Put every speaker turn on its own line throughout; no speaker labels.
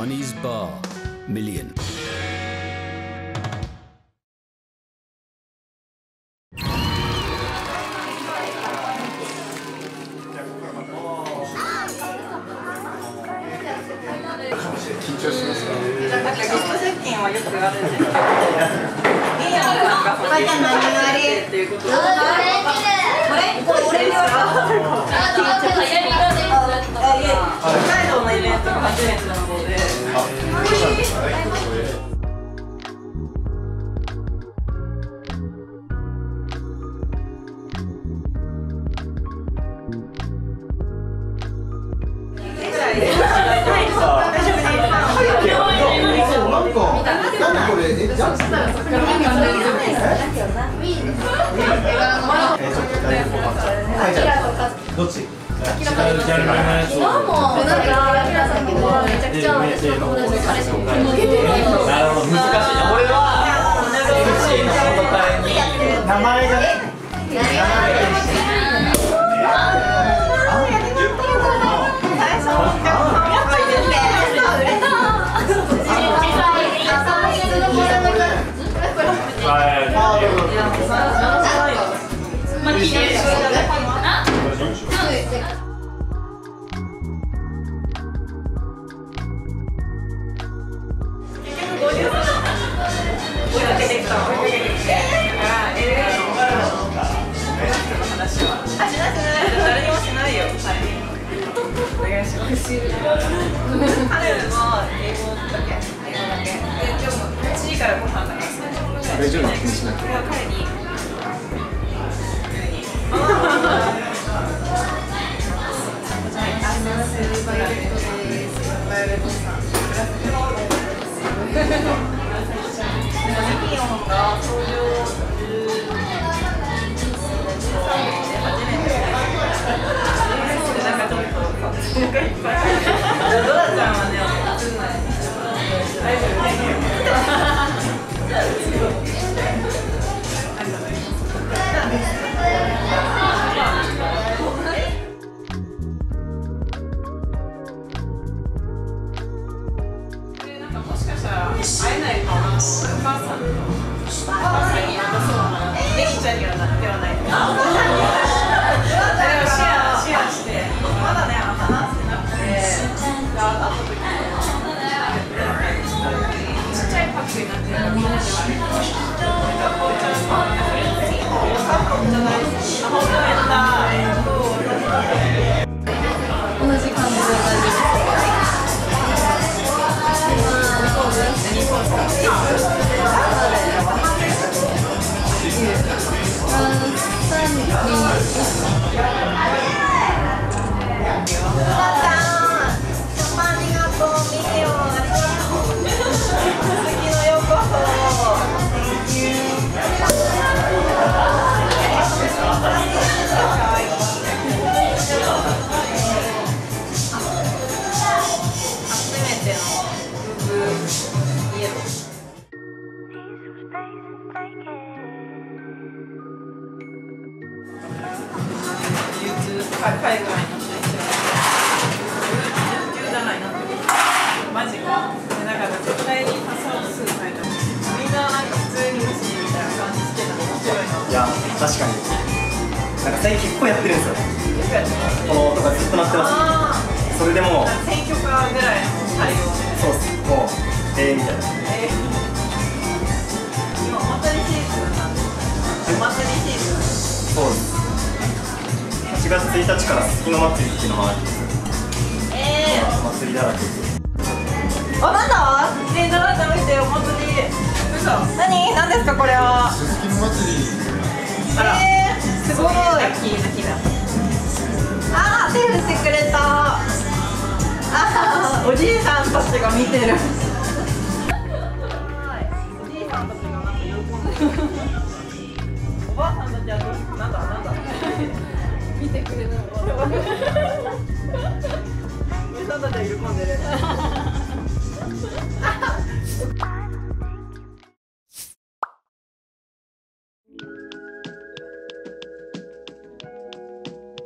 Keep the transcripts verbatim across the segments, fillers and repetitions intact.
Bunny's Bar Million.
どっち？名前がね。大丈夫な気にしなくて。
会えないかな。お母さんのお母さんに渡そうな。レイちゃんにはなってはない。お母さんにそれをシェアシェアして、まだね話してなくて、会った時にちっちゃいパックになってるみんなで割る。なんかこうちゃんと韓国じゃないし、本当やった。
同じ感じで大丈夫です。
海外の人じゃないなってマジか。だから絶対にパスワードすぐ変えた。みんななんか普通に無視みたいな感じしてたの面白いな。
いや確かに。なんか最近結構やってるんですよ。
よくやってます。
この音がずっと鳴ってます。それでも
選挙カーぐらいの対応で。
そうっす。もうえーみたいな。
えー、今お祭りシーズンなんですか。お祭りシーズン。
そうです。しがつついたちからすすきの祭りっていうのがあるんです。
えー、
祭りだらけです。
あ、なんだねえ、だらだらしてお祭り。嘘。何何ですかこれは。
すすきの祭り。
あら、えー、すごい。ラッキーな日だ。あー、手振ってくれた。あー、おじいさんたちが見てる。おじいさんたちがなんか喜んでる。おばあさんたちはどうなんだなんだ。見てくれるの。おじさんたちは喜んでる。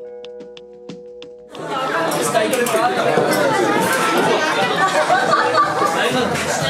タイトル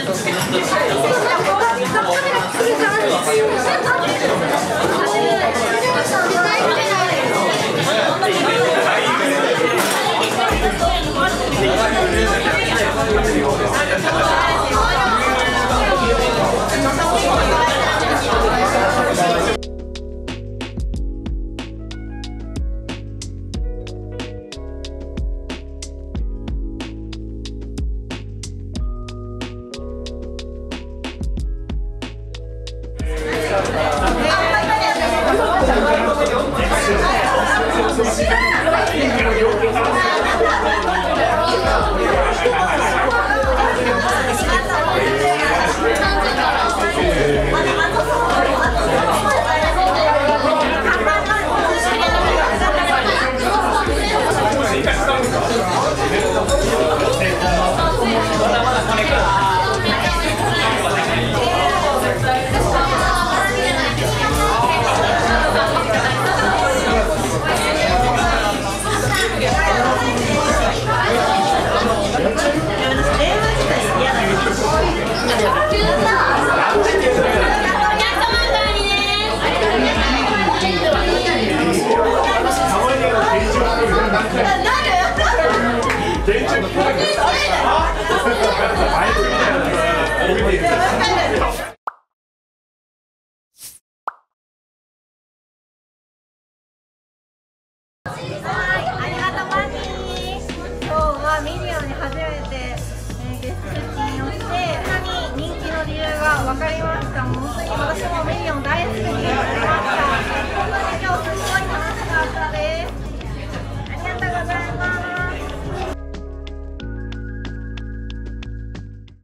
ミリオンに初めて、えー、ゲスト出演をして、こんなに人気の理由が分かりました。もう本当に私もミリオン大好きです。